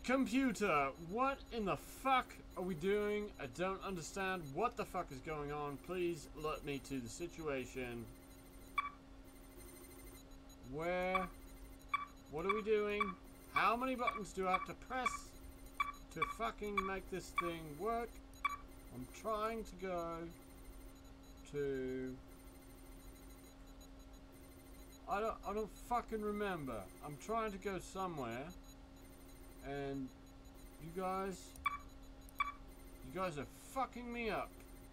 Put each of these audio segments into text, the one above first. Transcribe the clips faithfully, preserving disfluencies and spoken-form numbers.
Computer, what in the fuck are we doing? I don't understand what the fuck is going on. Please let me to the situation. Where? What are we doing? How many buttons do I have to press to fucking make this thing work? I'm trying to go to... I don't, I don't fucking remember. I'm trying to go somewhere. And you guys, you guys are fucking me up.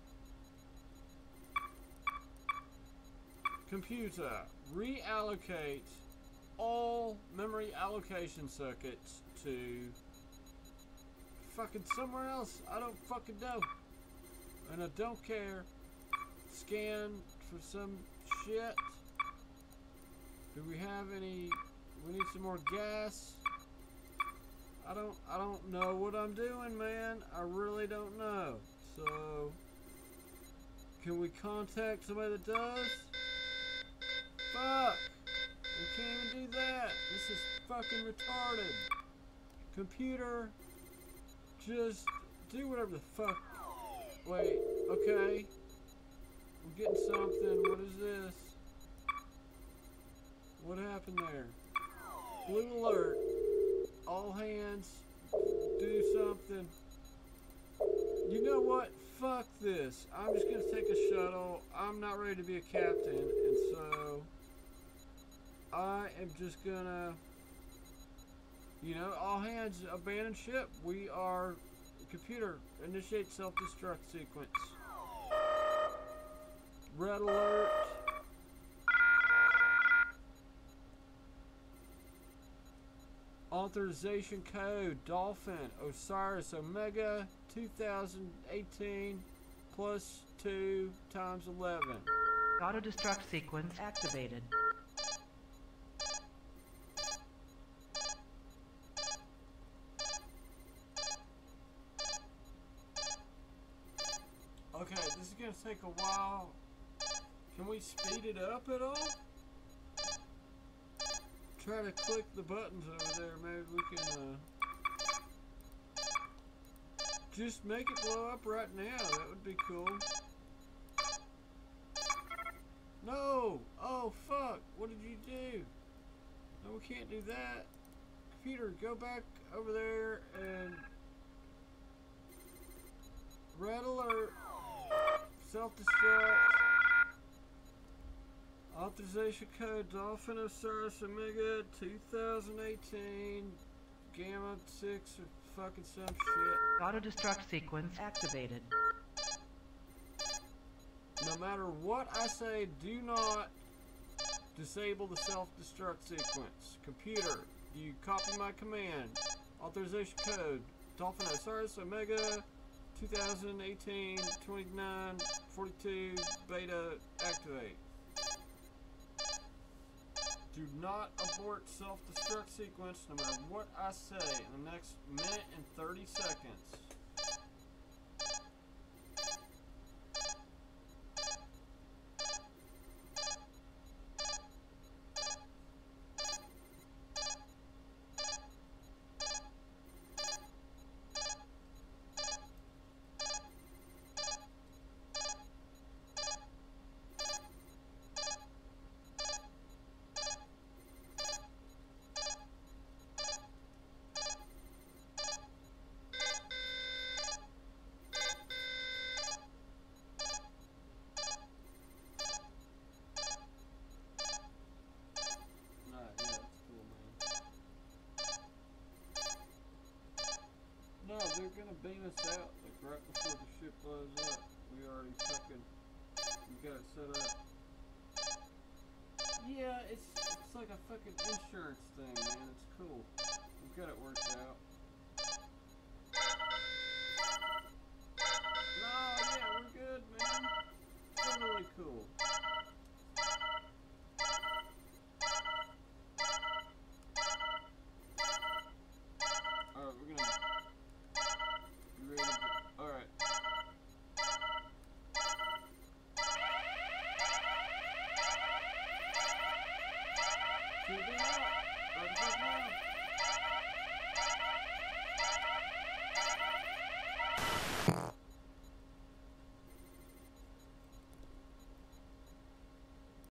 Computer, reallocate all memory allocation circuits to fucking somewhere else. I don't fucking know. And I don't care. Scan for some shit. Do we have any, we need some more gas. I don't, I don't know what I'm doing, man. I really don't know. So, can we contact somebody that does? Fuck! We can't even do that. This is fucking retarded. Computer, just do whatever the fuck. Wait, okay. We're getting something. What is this? What happened there? Blue alert. All hands, do something. You know what? Fuck this. I'm just gonna take a shuttle. I'm not ready to be a captain, and so I am just gonna, you know, all hands, abandon ship. We are, computer, initiate self-destruct sequence. Red alert. Authorization code Dolphin Osiris Omega two thousand eighteen plus two times eleven. Auto destruct sequence activated. Okay, this is gonna take a while. Can we speed it up at all? Try to click the buttons over there. Maybe we can uh, just make it blow up right now. That would be cool. No! Oh fuck! What did you do? No, we can't do that. Computer, go back over there and red alert. Self-destruct. Authorization code Dolphin Osiris Omega two thousand eighteen Gamma six or fucking some shit. Auto destruct sequence activated. No matter what I say, do not disable the self-destruct sequence. Computer, do you copy my command? Authorization code Dolphin Osiris Omega two thousand eighteen twenty-nine forty-two Beta activate. Do not abort self-destruct sequence no matter what I say in the next minute and thirty seconds. No, they're gonna beam us out like right before the ship blows up. We already fucking, we got it set up. Yeah, it's it's like a fucking insurance thing, man. It's cool. We've got it worked